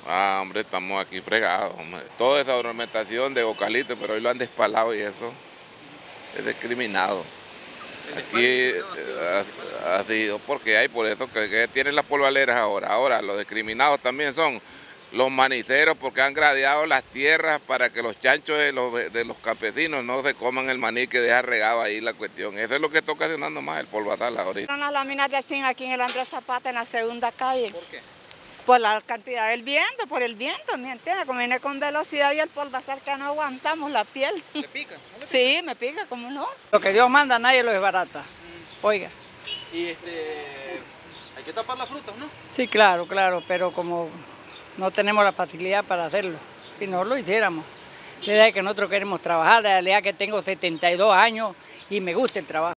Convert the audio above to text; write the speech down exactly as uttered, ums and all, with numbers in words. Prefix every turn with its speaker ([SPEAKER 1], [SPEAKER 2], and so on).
[SPEAKER 1] Ah, hombre, estamos aquí fregados, hombre. Toda esa ornamentación de eucalipto, pero hoy lo han despalado y eso es discriminado. Aquí eh, ha, ha sido porque hay por eso que, que tienen las polvaleras ahora. Ahora los discriminados también son los maniceros porque han gradeado las tierras para que los chanchos de los, de los campesinos no se coman el maní que deja regado ahí la cuestión. Eso es lo que está ocasionando más el polvatal ahorita.
[SPEAKER 2] Las láminas de zinc aquí en el Andrés Zapata en la segunda calle.
[SPEAKER 3] ¿Por qué?
[SPEAKER 2] Por la cantidad del viento, por el viento, ¿me entiendes? Como viene con velocidad y el polvazal que no aguantamos la piel.
[SPEAKER 3] ¿Le pica? ¿No le pica?
[SPEAKER 2] Sí, me pica, ¿cómo no?
[SPEAKER 4] Lo que Dios manda nadie lo desbarata.
[SPEAKER 3] Mm.
[SPEAKER 4] Oiga.
[SPEAKER 3] Y este, hay que tapar las frutas, ¿no?
[SPEAKER 4] Sí, claro, claro, pero como no tenemos la facilidad para hacerlo, si no lo hiciéramos. La idea es que nosotros queremos trabajar, la realidad es que tengo setenta y dos años y me gusta el trabajo.